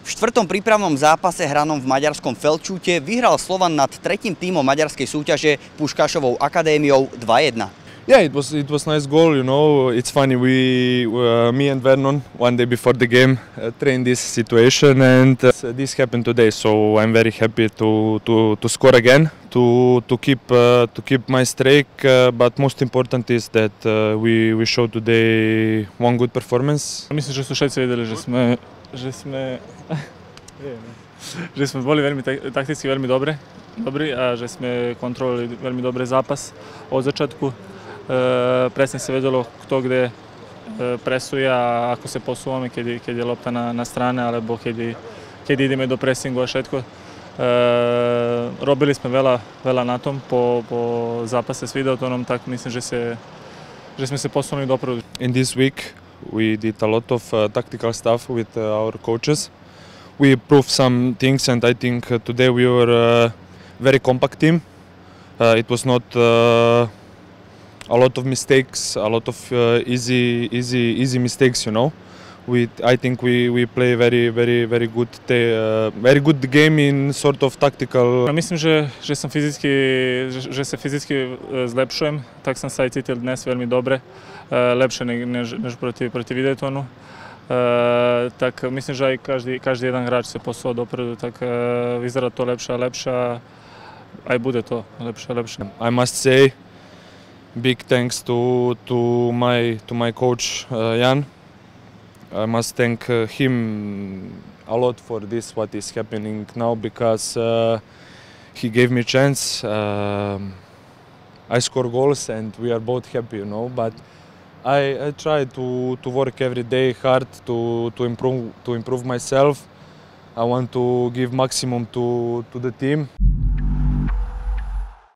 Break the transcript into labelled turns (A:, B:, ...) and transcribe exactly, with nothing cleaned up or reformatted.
A: V štvrtom prípravnom zápase hranom v maďarskom Felčúte vyhral Slovan nad tretím tímom maďarskej súťaže Puškášovou akadémiou dva jedna.
B: Yeah, it was it was nice goal. You know, it's funny. We, uh, me and Vernon, one day before the game, uh, trained this situation, and uh, this happened today. So I'm very happy to to to score again, to to keep uh, to keep my streak. Uh, but most important is that uh, we we showed today one good performance.
C: Myslím, že sú všetci vedeli, že sme že sme že sme boli veľmi takticky veľmi dobre, dobrí a že sme kontrolovali veľmi dobre zápas od začiatku. E, presne sa vedelo, kto kde e, presuje a ako sa posúvame, keď, keď je lopta na, na strane alebo keď, keď ideme do pressingu a všetko. E, robili sme veľa, veľa na tom po, po zápase s Videotonom, tak myslím, že, se, že sme sa posunuli dopredu.
B: In this week we did a lot of uh, tactical stuff with uh, our coaches. We improved some things, and I think uh, today we were a very compact team. Uh, it was not uh, a lot of mistakes, a lot of uh, easy, easy, easy mistakes. You know, we I think we we play very, very, very good, uh, very good game in sort of tactical.
C: Myslím, že že som fyzicky, že, že sa fyzicky zlepšujem, tak som sa aj cítil dnes veľmi dobre, lepšie než, než proti proti Videotonu. Uh, tak myslím, že aj každý, každý jeden hráč sa posúva dopredu, tak uh, vyzerá to lepšie a lepšie a aj bude to lepšie a lepšie.
B: I must say big thanks to to my to my coach uh, Jan. I must thank uh, him a lot for this what is happening now, because uh, he gave me a chance. Uh, I score goals and we are both happy, you know, but I, I try to, to work every day hard to, to improve to improve myself. I want to give maximum to, to the team.